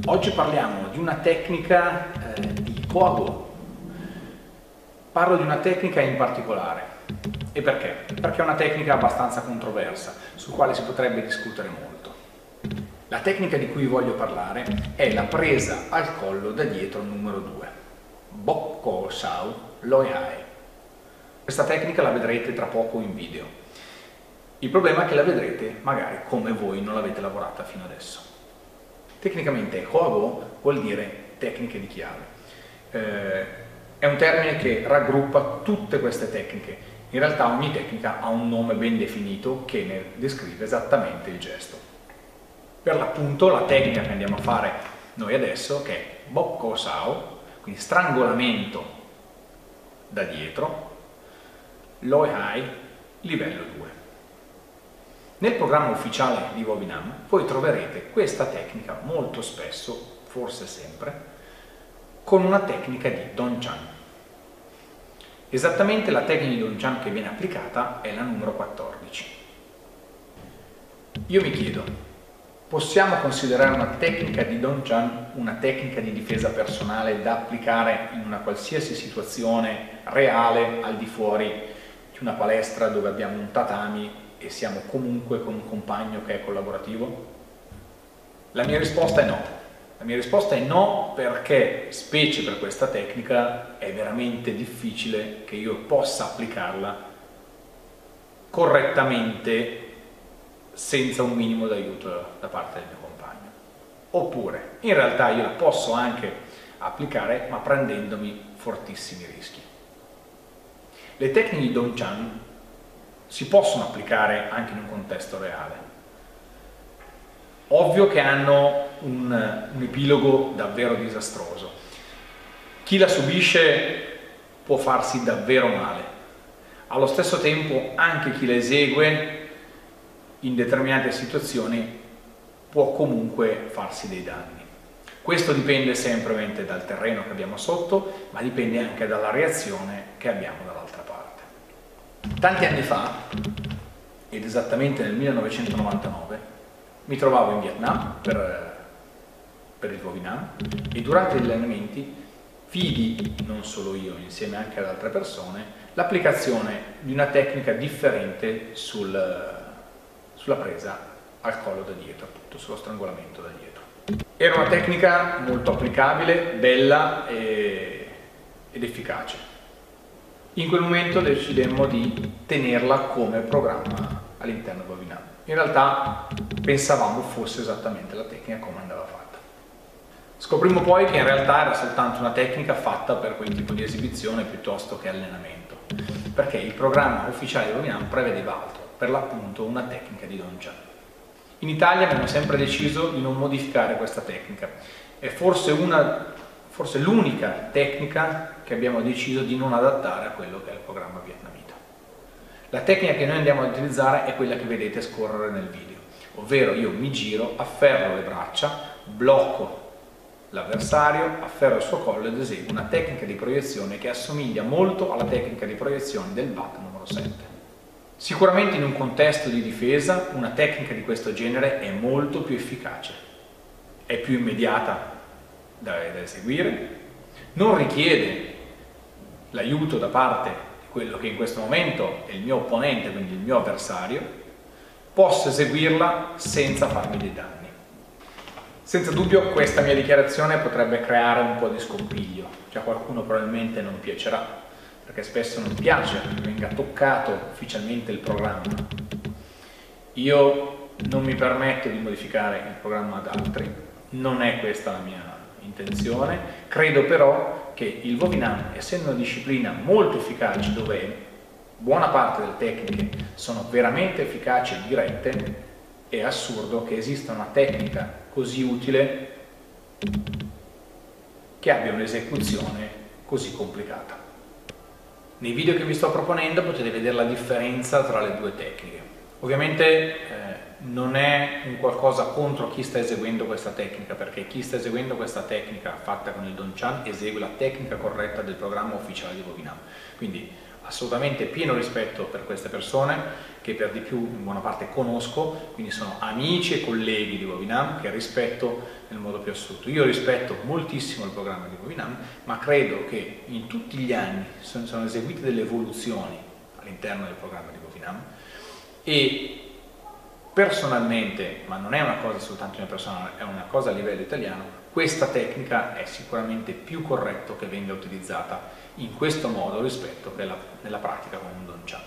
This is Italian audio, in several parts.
Oggi parliamo di una tecnica di Koago. Parlo di una tecnica in particolare. E perché? Perché è una tecnica abbastanza controversa, su quale si potrebbe discutere molto. La tecnica di cui voglio parlare è la presa al collo da dietro numero 2. Bok Ko Sau Loi Hai. Questa tecnica la vedrete tra poco in video. Il problema è che la vedrete magari come voi non l'avete lavorata fino adesso. Tecnicamente Koago vuol dire tecniche di chiave. È un termine che raggruppa tutte queste tecniche. In realtà ogni tecnica ha un nome ben definito che ne descrive esattamente il gesto. Per l'appunto la tecnica che andiamo a fare noi adesso, che è Bok Ko Sau, quindi strangolamento da dietro, Loi Hai, livello 2. Nel programma ufficiale di Vovinam voi troverete questa tecnica molto spesso, forse sempre, con una tecnica di Donchan. Esattamente la tecnica di Donchan che viene applicata è la numero 14. Io mi chiedo, possiamo considerare una tecnica di Donchan una tecnica di difesa personale da applicare in una qualsiasi situazione reale al di fuori di una palestra dove abbiamo un tatami e siamo comunque con un compagno che è collaborativo? La mia risposta è no. La mia risposta è no perché, specie per questa tecnica, è veramente difficile che io possa applicarla correttamente senza un minimo d'aiuto da parte del mio compagno. Oppure, in realtà io la posso anche applicare ma prendendomi fortissimi rischi. Le tecniche di Donchan si possono applicare anche in un contesto reale. Ovvio che hanno un epilogo davvero disastroso. Chi la subisce può farsi davvero male. Allo stesso tempo anche chi la esegue in determinate situazioni può comunque farsi dei danni. Questo dipende sempre ovviamente dal terreno che abbiamo sotto, ma dipende anche dalla reazione che abbiamo dall'altra parte. Tanti anni fa, ed esattamente nel 1999, mi trovavo in Vietnam per il Vovinam e durante gli allenamenti vidi, non solo io, insieme anche ad altre persone, l'applicazione di una tecnica differente sulla presa al collo da dietro, appunto sullo strangolamento da dietro. Era una tecnica molto applicabile, bella ed efficace. In quel momento decidemmo di tenerla come programma all'interno di Vovinam. In realtà pensavamo fosse esattamente la tecnica come andava fatta. Scoprimmo poi che in realtà era soltanto una tecnica fatta per quel tipo di esibizione piuttosto che allenamento, perché il programma ufficiale di Vovinam prevedeva altro, per l'appunto una tecnica di Donchan. In Italia abbiamo sempre deciso di non modificare questa tecnica. È forse l'unica tecnica che abbiamo deciso di non adattare a quello che è il programma vietnamita. La tecnica che noi andiamo ad utilizzare è quella che vedete scorrere nel video, ovvero io mi giro, afferro le braccia, blocco l'avversario, afferro il suo collo ed eseguo una tecnica di proiezione che assomiglia molto alla tecnica di proiezione del BAT numero 7. Sicuramente in un contesto di difesa una tecnica di questo genere è molto più efficace, è più immediata da eseguire, non richiede l'aiuto da parte di quello che in questo momento è il mio opponente, quindi il mio avversario, posso eseguirla senza farmi dei danni. Senza dubbio questa mia dichiarazione potrebbe creare un po' di scompiglio, cioè a qualcuno probabilmente non piacerà, perché spesso non piace che venga toccato ufficialmente il programma. Io non mi permetto di modificare il programma ad altri, non è questa la mia intenzione. Credo però che il Vovinam, essendo una disciplina molto efficace dove buona parte delle tecniche sono veramente efficaci e dirette, è assurdo che esista una tecnica così utile che abbia un'esecuzione così complicata. Nei video che vi sto proponendo potete vedere la differenza tra le due tecniche. Ovviamente non è un qualcosa contro chi sta eseguendo questa tecnica, perché chi sta eseguendo questa tecnica fatta con il Donchan esegue la tecnica corretta del programma ufficiale di Vovinam. Quindi assolutamente pieno rispetto per queste persone, che per di più in buona parte conosco, quindi sono amici e colleghi di Webinam che rispetto nel modo più assoluto. Io rispetto moltissimo il programma di Webinam, ma credo che in tutti gli anni sono eseguite delle evoluzioni all'interno del programma di Webinam e personalmente, ma non è una cosa soltanto mia personale, è una cosa a livello italiano, questa tecnica è sicuramente più corretto che venga utilizzata in questo modo rispetto che nella pratica con un Don-chan.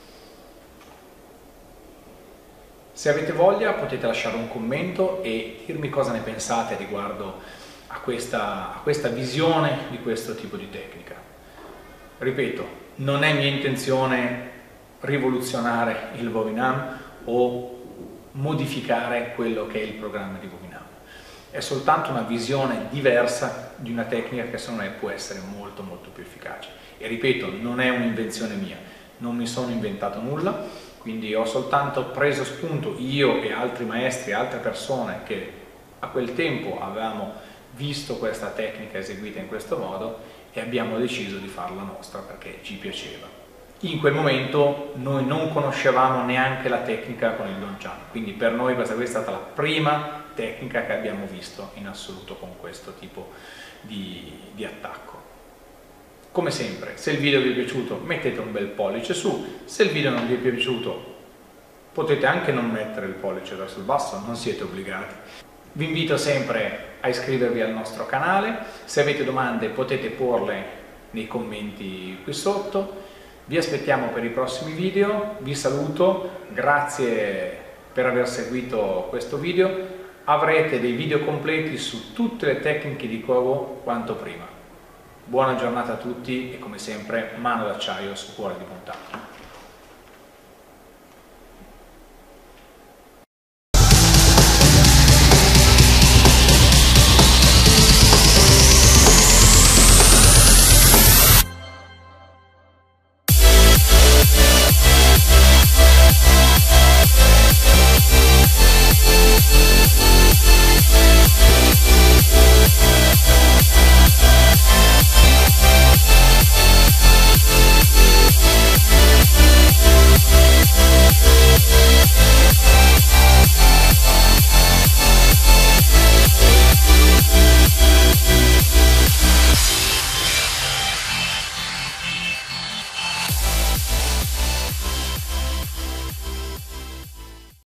Se avete voglia potete lasciare un commento e dirmi cosa ne pensate riguardo a questa visione di questo tipo di tecnica. Ripeto, non è mia intenzione rivoluzionare il Webinam o modificare quello che è il programma di Webinam. È soltanto una visione diversa di una tecnica che secondo me può essere molto più efficace. E ripeto, non è un'invenzione mia, non mi sono inventato nulla, quindi ho soltanto preso spunto io e altri maestri, altre persone che a quel tempo avevamo visto questa tecnica eseguita in questo modo e abbiamo deciso di farla nostra perché ci piaceva. In quel momento noi non conoscevamo neanche la tecnica con il Don-chan, quindi per noi questa è stata la prima tecnica che abbiamo visto in assoluto con questo tipo di attacco. Come sempre, se il video vi è piaciuto mettete un bel pollice su, se il video non vi è piaciuto potete anche non mettere il pollice verso il basso, non siete obbligati. Vi invito sempre a iscrivervi al nostro canale, se avete domande potete porle nei commenti qui sotto. Vi aspettiamo per i prossimi video, vi saluto, grazie per aver seguito questo video, avrete dei video completi su tutte le tecniche di Kogo quanto prima. Buona giornata a tutti e come sempre mano d'acciaio su cuore di punta.